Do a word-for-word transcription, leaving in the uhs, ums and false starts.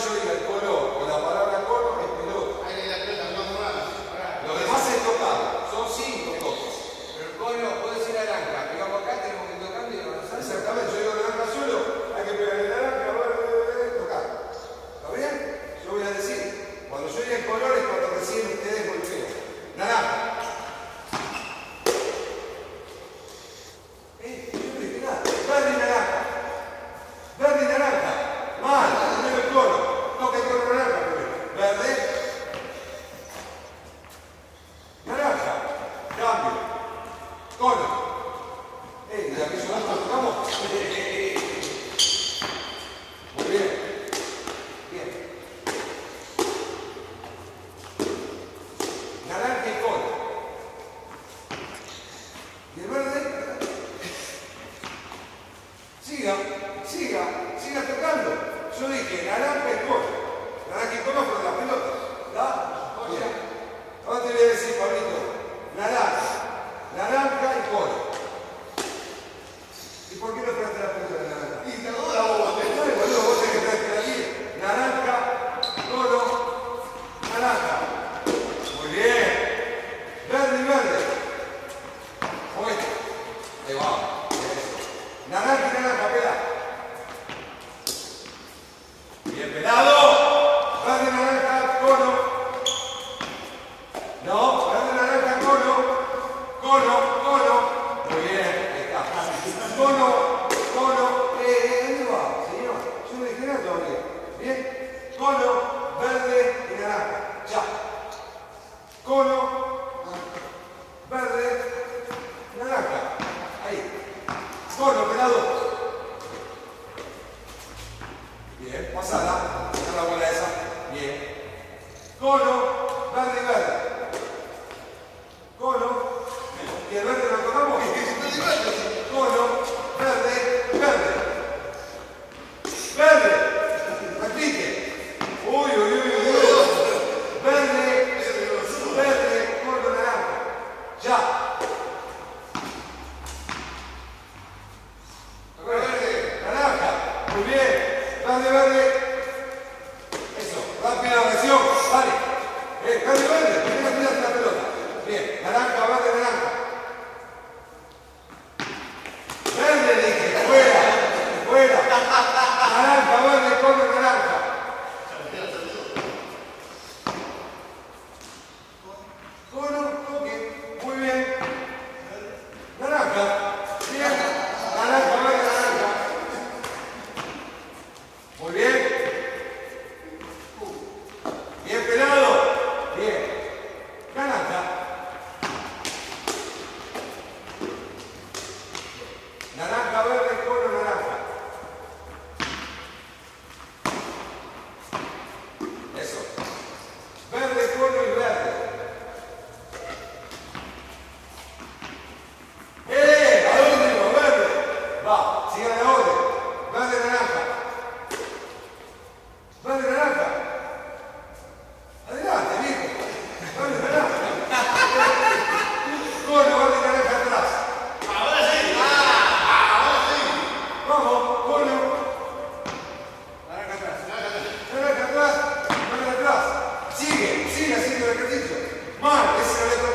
yo diga el color o la palabra color es pelota. Ahí la pelota, no más. Lo demás es tocar. Son cinco toques. Pero el cono, puede ser naranja. Pegamos acá, tenemos que tocar y avanzar. Exactamente, yo digo naranja solo, hay que pegar el naranja, tocar. ¿Está bien? Yo voy a decir, cuando yo diga el color es cuando recién ustedes golpean. Naranja. Eh, yo no dije nada. Verde y naranja. Verde y naranja. Mal, primero el cono. Toca el cono naranja primero. Verde. Naranja. Cambio. Cono. Eh, ¿de aquello nosotros tocamos? Muy bien. Bien. Naranja y cono. ¿Y el verde? Siga, siga, siga tocando. Yo dije naranja y cono. Naranja y cono fueron las pelotas. ¿Está? Bien. Ahora te voy a decir, Pablito. Naranja. Naranja y cono. ¿Y por qué no traste la pelota de naranja? Y te doy la boba. No, boludo, vos tenés que traerte aquí. Naranja, cono, naranja. Muy bien. Verde y verde. Como este. Ahí va. Eso. Naranja y naranja, pela. Bien pelado. Verde, naranja, cono. No, verde, naranja, cono. Cono, cono. Muy bien. Ahí está. Cono, cono. Eh, ¿dónde va, señor? Yo no dije nada todavía. Bien. Cono, verde y naranja. Ya. Cono, verde, naranja. Ahí. Cono, pelado. Bien, pasala. Pasá la bola esa. Bien. Cono, verde y verde. Cono. ¿Y el verde lo tocamos? Cono, verde, verde. Verde. Repite. Uy, uy, uy, uy. Verde, verde, cono, naranja. Ya. Verde, naranja. Muy bien. Verde, verde. Eso. Rápida reacción. Vale. Eh, verde, verde. Tenés que mirarte la pelota. Bien. Naranja, verde, naranja. Verde, dije. Fuera. Fuera. Naranja, verde, cono, naranja. Cono, toque. Muy bien. Naranja. Bien. Naranja, verde, naranja. Muy bien. Bien pelado. Bien. Naranja. Naranja, verde, cono, naranja. Eso. Verde, cono y verde. ¡Eh! ¿A dónde digo? Verde. Va, sigan la orden. Verde, naranja. Verde, naranja. Adelante, viejo. Verde, naranja. Cono, verde, naranja atrás. Ahora sí. Ah, ahora sí. Vamos, cono. Naranja atrás. Naranja atrás. Naranja atrás. Sigue, sigue haciendo el ejercicio. Mal, ese no le toca